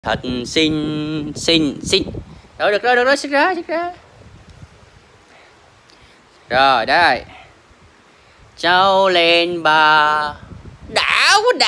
Thật xinh rồi, được rồi, xích ra. Rồi đây, trao lên bà. Đảo quá.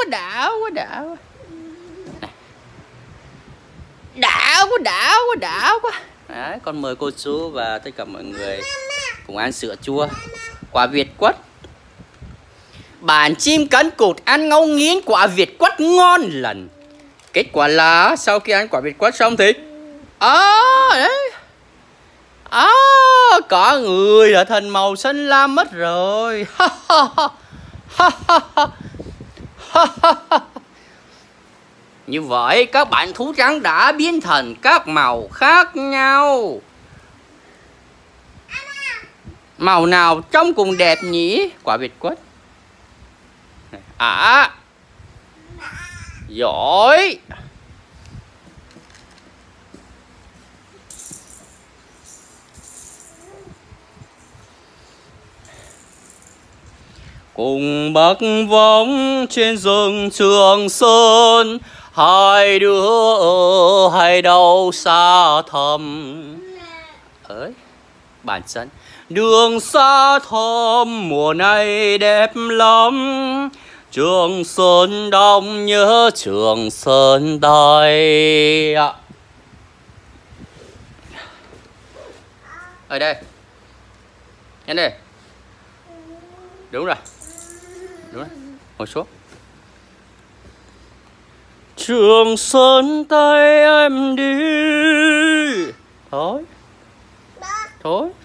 Đấy, con mời cô chú và tất cả mọi người cùng ăn sữa chua quả Việt Quất. Bản chim cánh cụt ăn ngấu nghiến quả Việt Quất ngon lành. Kết quả là sau khi ăn quả Việt Quất xong thì đấy, có người đã thành màu xanh lam mất rồi. Như vậy các bạn thú trắng đã biến thành các màu khác nhau. Màu nào trông cùng đẹp nhỉ? Quả Việt Quất. Giỏi. Cùng bắc vóng trên rừng Trường Sơn, hai đứa ở hai đâu xa thầm. Ơi, bản thân đường xa thăm mùa này đẹp lắm. Trường Sơn đông nhớ Trường Sơn Tây. Ở đây, nhanh đây. Đúng rồi, ngồi xuống. Trường Sơn Tây em đi. Thôi